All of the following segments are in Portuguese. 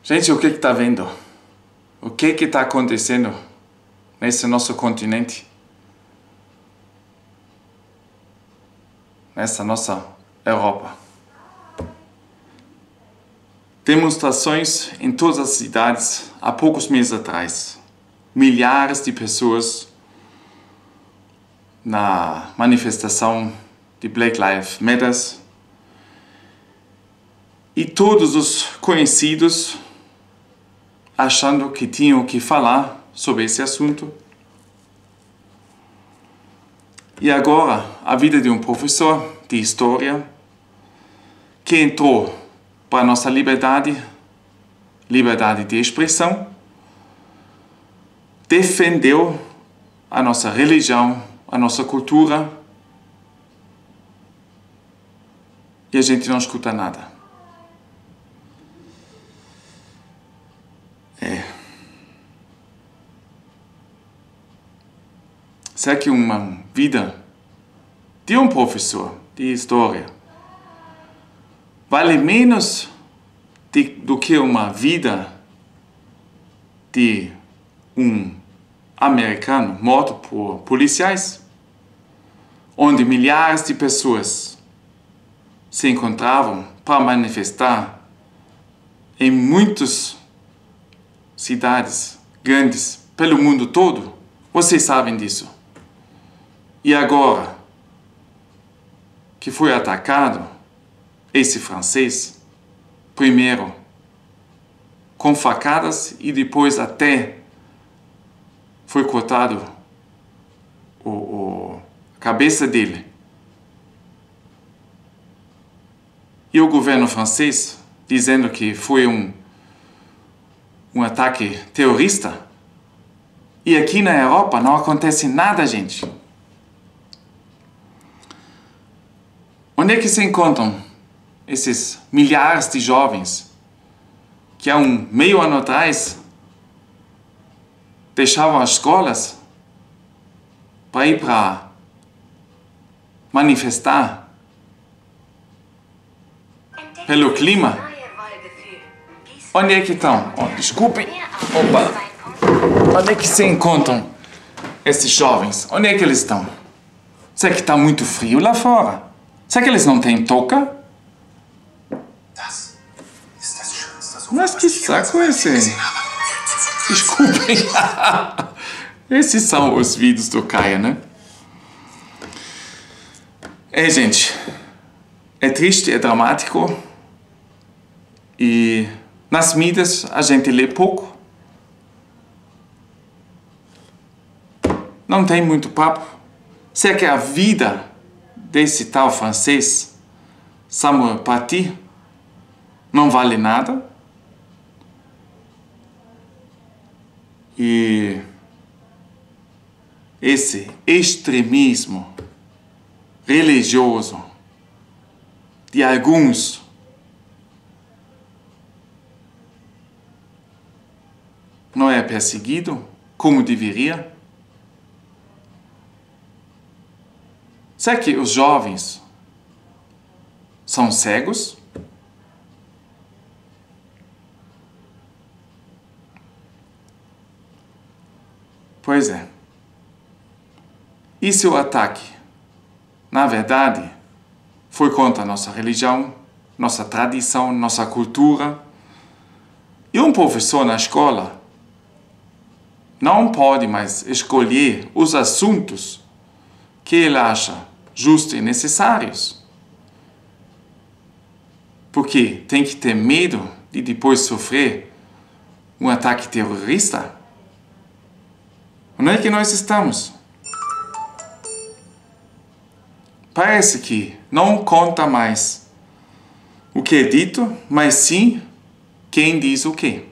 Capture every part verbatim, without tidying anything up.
Gente, o que está vendo? O que está acontecendo nesse nosso continente? Nessa nossa Europa. Demonstrações em todas as cidades há poucos meses atrás. Milhares de pessoas na manifestação de Black Lives Matter. E todos os conhecidos achando que tinham que falar sobre esse assunto. E agora, a vida de um professor de história que entrou para a nossa liberdade, liberdade de expressão, defendeu a nossa religião, a nossa cultura, e a gente não escuta nada. É. Será que uma vida de um professor de história vale menos de, do que uma vida de um americano morto por policiais, onde milhares de pessoas se encontravam para manifestar em muitas cidades grandes pelo mundo todo? Vocês sabem disso. E agora que foi atacado esse francês, primeiro com facadas e depois até foi cortado o, o, a cabeça dele. E o governo francês dizendo que foi um, um ataque terrorista. E aqui na Europa não acontece nada, gente. Onde é que se encontram esses milhares de jovens que há um meio ano atrás deixavam as escolas para ir para manifestar pelo clima? Onde é que estão? Oh, desculpem. Opa. Onde é que se encontram esses jovens? Onde é que eles estão? Será que está muito frio lá fora? Será que eles não têm touca? Mas que saco é esse? Desculpem. Esses são os vídeos do Caia, né? É, gente. É triste, é dramático. E nas mídias a gente lê pouco. Não tem muito papo. Será que a vida desse tal francês, Samuel Paty, não vale nada? E esse extremismo religioso de alguns não é perseguido como deveria? Será que os jovens são cegos? Pois é. E se o ataque, na verdade, foi contra a nossa religião, nossa tradição, nossa cultura? E um professor na escola não pode mais escolher os assuntos que ele acha justos e necessários. Porque tem que ter medo de depois sofrer um ataque terrorista? Onde é que nós estamos? Parece que não conta mais o que é dito, mas sim quem diz o quê.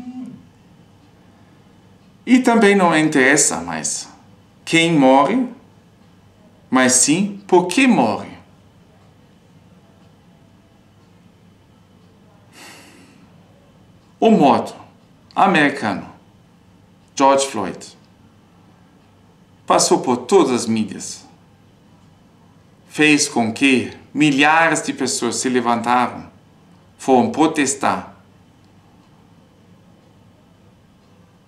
E também não interessa mais quem morre, mas sim por que morre. O morto americano, George Floyd, passou por todas as mídias. Fez com que milhares de pessoas se levantaram, foram protestar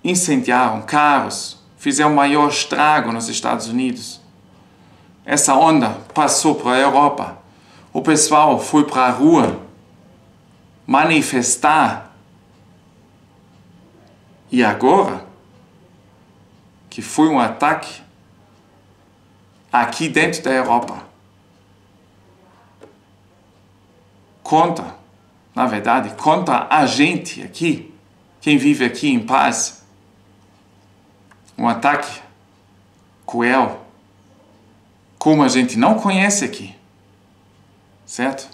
incendiaram carros, fizeram maior estrago nos Estados Unidos. Essa onda passou para a Europa. O pessoal foi para a rua manifestar. E agora, que foi um ataque aqui dentro da Europa, contra, na verdade, contra a gente aqui, quem vive aqui em paz. Um ataque cruel, como a gente não conhece aqui, certo?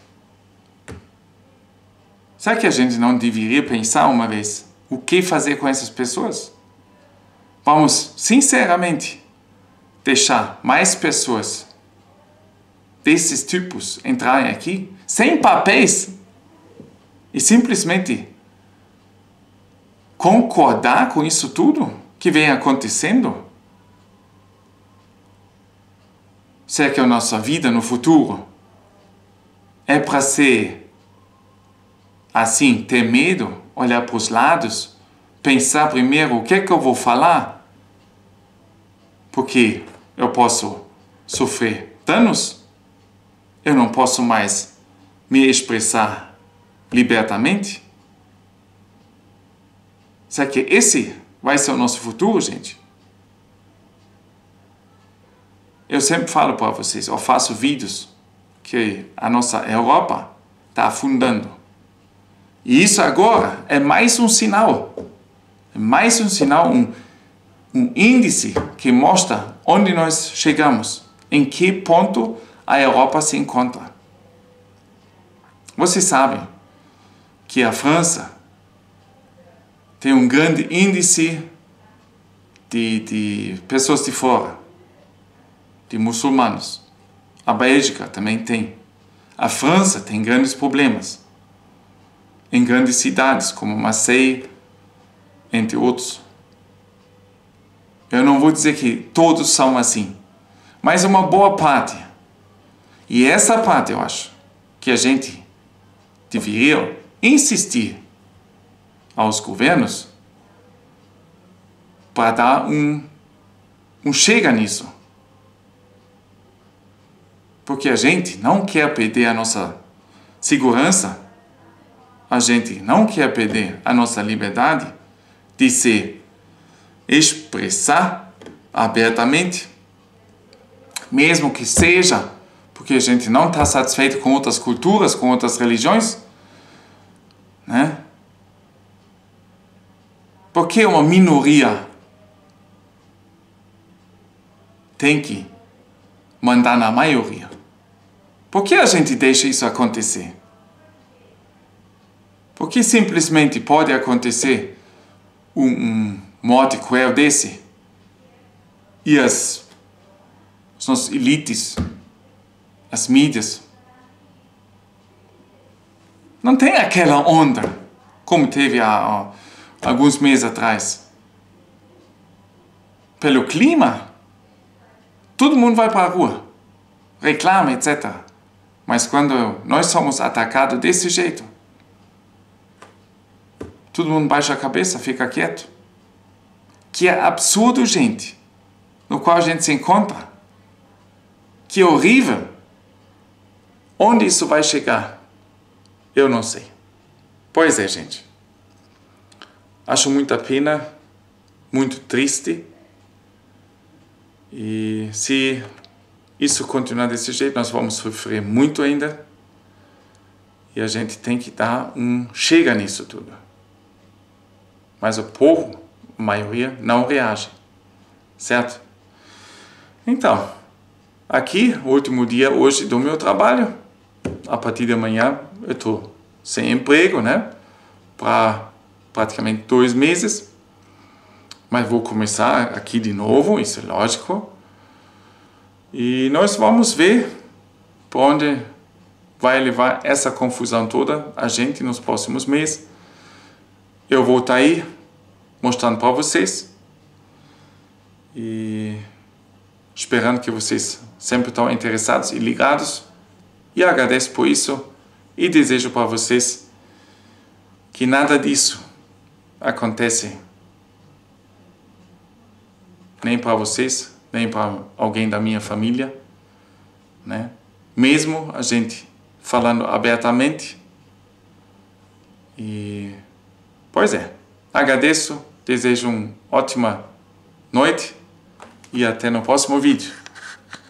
Será que a gente não deveria pensar uma vez o que fazer com essas pessoas? Vamos, sinceramente, deixar mais pessoas desses tipos entrarem aqui, sem papéis, e simplesmente concordar com isso tudo que vem acontecendo? Será que a nossa vida no futuro é para ser assim, ter medo, olhar para os lados, pensar primeiro o que é que eu vou falar? Porque eu posso sofrer danos? Eu não posso mais me expressar libertamente? Será que esse vai ser o nosso futuro, gente? Eu sempre falo para vocês, eu faço vídeos que a nossa Europa está afundando. E isso agora é mais um sinal, é mais um sinal, um, um índice que mostra onde nós chegamos, em que ponto a Europa se encontra. Vocês sabem que a França tem um grande índice de, de pessoas de fora, de muçulmanos. A Bélgica também tem. A França tem grandes problemas em grandes cidades como Marseille, entre outros. Eu não vou dizer que todos são assim, mas uma boa parte. E essa parte eu acho que a gente deveria insistir aos governos para dar um, um chega nisso. Porque a gente não quer perder a nossa segurança, a gente não quer perder a nossa liberdade de se expressar abertamente, mesmo que seja porque a gente não está satisfeito com outras culturas, com outras religiões, né? Por que uma minoria tem que mandar na maioria? Por que a gente deixa isso acontecer? Por que simplesmente pode acontecer um, um morte cruel desse e as, as nossas elites, as mídias, não tem aquela onda como teve há, há alguns meses atrás? Pelo clima, todo mundo vai para a rua, reclama, etcétera. Mas quando nós somos atacados desse jeito, todo mundo baixa a cabeça, fica quieto. Que é absurdo, gente, no qual a gente se encontra. Que horrível. Onde isso vai chegar? Eu não sei. Pois é, gente. Acho muita pena, muito triste. E se isso continuar desse jeito, nós vamos sofrer muito ainda. E a gente tem que dar um chega nisso tudo. Mas o povo, a maioria, não reage. Certo? Então, aqui, o último dia hoje do meu trabalho. A partir de amanhã eu estou sem emprego, né? Para praticamente dois meses. Mas vou começar aqui de novo, isso é lógico. E nós vamos ver para onde vai levar essa confusão toda a gente nos próximos meses. Eu vou estar aí mostrando para vocês e esperando que vocês sempre estão interessados e ligados, e agradeço por isso e desejo para vocês que nada disso acontece nem para vocês, nem para alguém da minha família, né? Mesmo a gente falando abertamente. E, pois é, agradeço, desejo uma ótima noite e até no próximo vídeo.